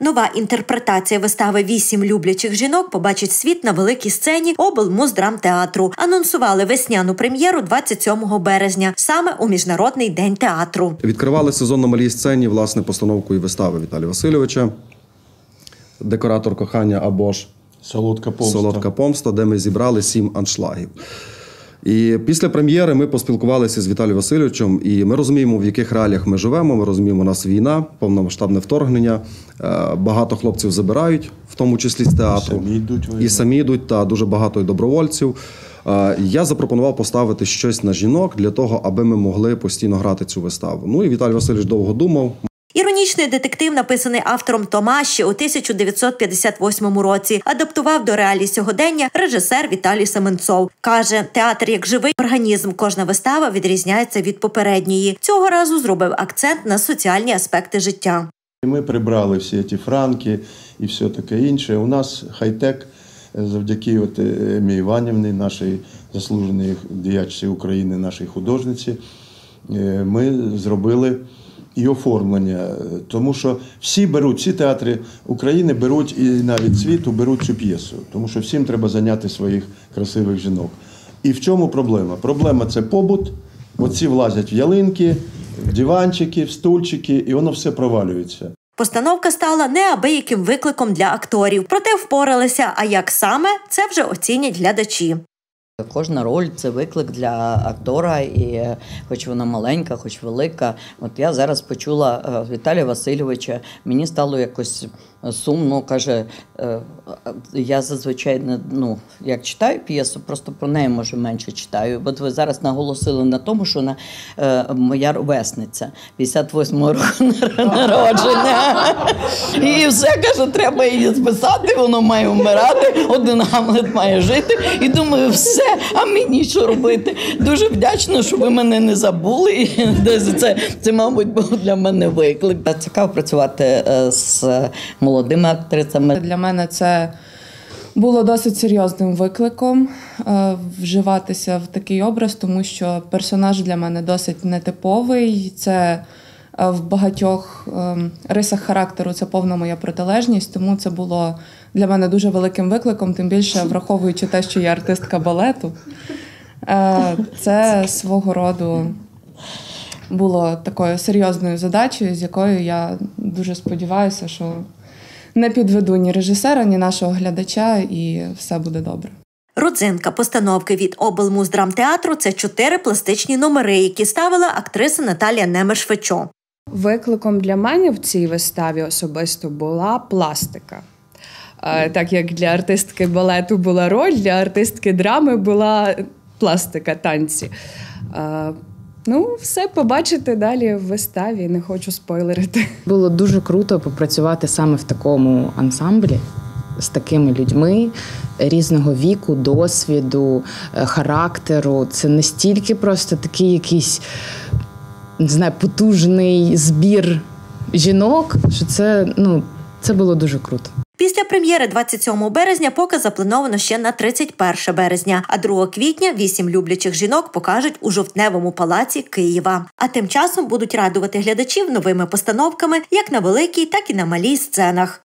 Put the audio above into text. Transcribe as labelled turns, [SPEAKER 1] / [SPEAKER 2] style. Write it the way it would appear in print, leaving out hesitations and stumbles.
[SPEAKER 1] Нова інтерпретація вистави «Вісім люблячих жінок» побачить світ на великій сцені облмуздрамтеатру. Анонсували весняну прем'єру 27 березня, саме у Міжнародний день театру.
[SPEAKER 2] Відкривали сезон на малій сцені, власне, постановкою вистави Віталія Васильовича «Декоратор кохання» або ж «Солодка помста», де ми зібрали 7 аншлагів. І після прем'єри ми поспілкувалися з Віталієм Васильовичем, і ми розуміємо, в яких реаліях ми живемо, ми розуміємо, у нас війна, повномасштабне вторгнення, багато хлопців забирають, в тому числі з театру. І самі йдуть, та дуже багато і добровольців. Я запропонував поставити щось на жінок для того, аби ми могли постійно грати цю виставу. Ну і Віталій Васильович довго думав.
[SPEAKER 1] Іронічний детектив, написаний автором Тома ще у 1958 році, адаптував до реалій сьогодення режисер Віталій Семенцов. Каже, театр як живий організм, кожна вистава відрізняється від попередньої. Цього разу зробив акцент на соціальні аспекти життя.
[SPEAKER 3] Ми прибрали всі ці франки і все таке інше. У нас хай-тек, завдяки Емі Іванівні, нашій заслуженій діячці України, нашій художниці, ми зробили і оформлення, тому що всі театри України беруть, і навіть світу беруть цю п'єсу, тому що всім треба зайняти своїх красивих жінок. І в чому проблема? Проблема – це побут, оці влазять в ялинки, в диванчики, в стульчики, і воно все провалюється.
[SPEAKER 1] Постановка стала неабияким викликом для акторів, проте впоралися, а як саме – це вже оцінять глядачі.
[SPEAKER 4] Кожна роль – це виклик для актора, і хоч вона маленька, хоч велика. От я зараз почула Віталія Васильовича, мені стало якось сумно, каже, я зазвичай, як читаю п'єсу, просто про неї, може, менше читаю. От ви зараз наголосили на тому, що вона моя ровесниця, 58-го року народження. І все, каже, треба її списати, воно має вмирати, один Гамлет має жити. І думаю, все, а мені що робити? Дуже вдячна, що ви мене не забули. Це, мабуть, був для мене виклик. Цікаво працювати з молодими актрисами.
[SPEAKER 5] Для мене це було досить серйозним викликом вживатися в такий образ, тому що персонаж для мене досить нетиповий. Це в багатьох рисах характеру це повна моя протилежність, тому це було для мене дуже великим викликом, тим більше враховуючи те, що я артистка балету. Це свого роду було такою серйозною задачею, з якою я дуже сподіваюся, що не підведу ні режисера, ні нашого глядача, і все буде добре.
[SPEAKER 1] Родзинка постановки від облмуздрамтеатру – це 4 пластичні номери, які ставила актриса Наталія Немеш-Фечо.
[SPEAKER 6] Викликом для мене в цій виставі особисто була пластика. Так як для артистки балету була роль, для артистки драми була пластика, танці. Все побачите далі в виставі, не хочу спойлерити.
[SPEAKER 7] Було дуже круто попрацювати саме в такому ансамблі, з такими людьми різного віку, досвіду, характеру. Це не стільки просто такий якийсь, не знаю, потужний збір жінок, що це було дуже круто.
[SPEAKER 1] Після прем'єри 27 березня показ заплановано ще на 31 березня, а 2 квітня 8 люблячих жінок покажуть у Жовтневому палаці Києва. А тим часом будуть радувати глядачів новими постановками як на великій, так і на малій сценах.